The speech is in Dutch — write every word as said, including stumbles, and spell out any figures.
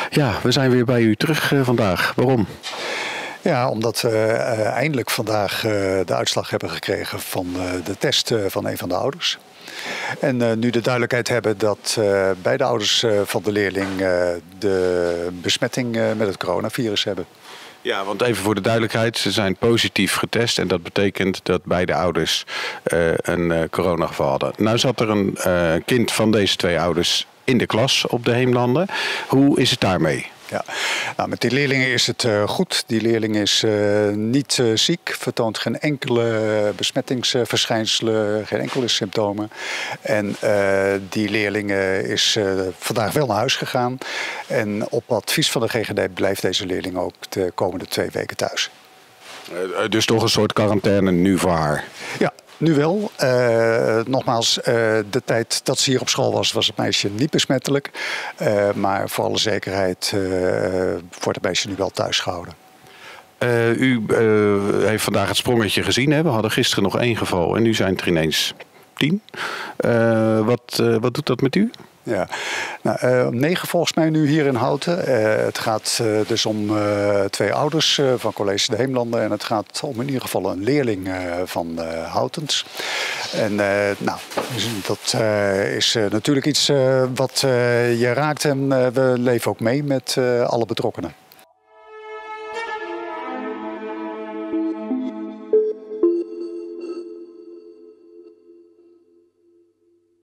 Ja, we zijn weer bij u terug uh, vandaag. Waarom? Ja, omdat we uh, eindelijk vandaag uh, de uitslag hebben gekregen van uh, de test uh, van een van de ouders. En uh, nu de duidelijkheid hebben dat uh, beide ouders uh, van de leerling uh, de besmetting uh, met het coronavirus hebben. Ja, want even voor de duidelijkheid, ze zijn positief getest en dat betekent dat beide ouders uh, een uh, coronageval hadden. Nou zat er een uh, kind van deze twee ouders in de klas op de Heemlanden. Hoe is het daarmee? Ja, nou, met die leerlingen is het uh, goed. Die leerling is uh, niet uh, ziek, vertoont geen enkele besmettingsverschijnselen, geen enkele symptomen. En uh, die leerling uh, is uh, vandaag wel naar huis gegaan. En op advies van de G G D blijft deze leerling ook de komende twee weken thuis. Uh, dus toch een soort quarantaine nu voor haar? Ja. Nu wel. Uh, nogmaals, uh, de tijd dat ze hier op school was, was het meisje niet besmettelijk. Uh, maar voor alle zekerheid uh, wordt het meisje nu wel thuis gehouden. Uh, u uh, heeft vandaag het sprongetje gezien. Hè? We hadden gisteren nog één geval en nu zijn het er ineens tien. Uh, wat, uh, wat doet dat met u? Ja, nou, uh, negen volgens mij nu hier in Houten. Uh, het gaat uh, dus om uh, twee ouders uh, van College de Heemlanden. En het gaat om in ieder geval een leerling uh, van uh, Houtens. En uh, nou, dat uh, is uh, natuurlijk iets uh, wat uh, je raakt. En uh, we leven ook mee met uh, alle betrokkenen.